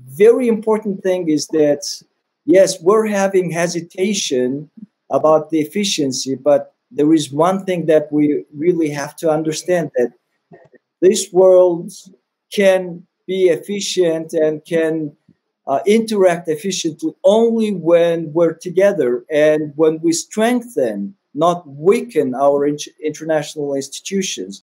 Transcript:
very important thing is that, yes, we're having hesitation about the efficiency, but there is one thing that we really have to understand, that this world can be efficient and can interact efficiently only when we're together and when we strengthen, not weaken, our international institutions.